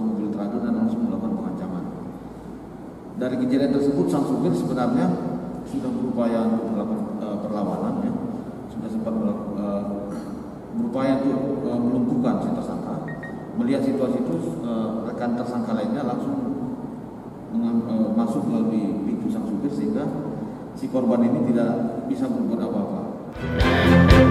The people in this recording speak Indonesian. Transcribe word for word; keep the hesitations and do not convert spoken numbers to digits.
mobil tradu dan langsung melakukan pengancaman. Dari kejadian tersebut sang supir sebenarnya sudah berupaya untuk melakukan uh, perlawanan, ya. Sudah sempat melakukan, uh, berupaya untuk uh, melumpuhkan si tersangka. Melihat situasi itu, uh, rekan tersangka lainnya langsung mengam, uh, masuk melalui pintu sang supir sehingga si korban ini tidak bisa berbuat apa-apa.